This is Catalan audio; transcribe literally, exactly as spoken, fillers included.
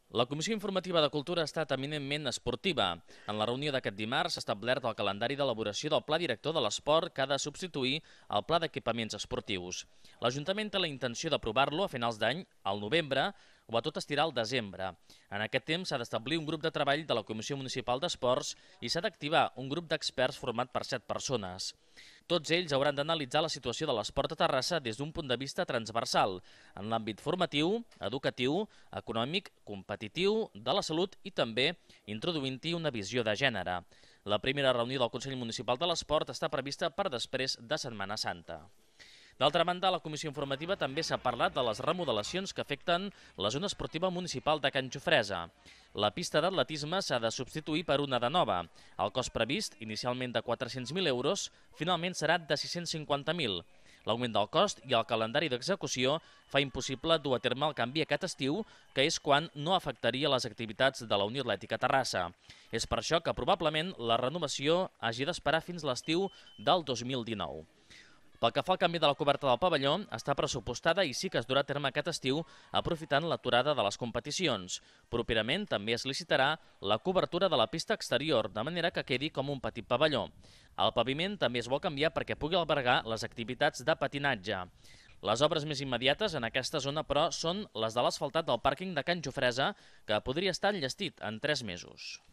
La Comissió Informativa de Cultura ha estat eminentment esportiva. En la reunió d'aquest dimarts s'ha establert el calendari d'elaboració del Pla Director de l'Esport que ha de substituir el Pla d'Equipaments Esportius. L'Ajuntament té la intenció d'aprovar-lo a finals d'any, al novembre, o a tot estirar al desembre. En aquest temps s'ha d'establir un grup de treball de la Comissió Municipal d'Esports i s'ha d'activar un grup d'experts format per set persones. Tots ells hauran d'analitzar la situació de l'esport a Terrassa des d'un punt de vista transversal, en l'àmbit formatiu, educatiu, econòmic, competitiu, de la salut i també introduint-hi una visió de gènere. La primera reunió del Consell Municipal de l'Esport està prevista per després de Setmana Santa. D'altra banda, a la Comissió Informativa també s'ha parlat de les remodelacions que afecten la zona esportiva municipal de Can Jofresa. La pista d'atletisme s'ha de substituir per una de nova. El cost previst, inicialment de quatre-cents mil euros, finalment serà de sis-cents cinquanta mil. L'augment del cost i el calendari d'execució fa impossible dur a terme el canvi aquest estiu, que és quan no afectaria les activitats de la Unió Atlètica Terrassa. És per això que probablement la renovació hagi d'esperar fins l'estiu del dos mil dinou. Pel que fa al canvi de la coberta del pavelló, està pressupostada i sí que es durà a terme aquest estiu aprofitant l'aturada de les competicions. Properament també es licitarà la cobertura de la pista exterior, de manera que quedi com un petit pavelló. El paviment també es vol canviar perquè pugui albergar les activitats de patinatge. Les obres més immediates en aquesta zona, però, són les de l'asfaltat del pàrquing de Can Jofresa, que podria estar enllestit en tres mesos.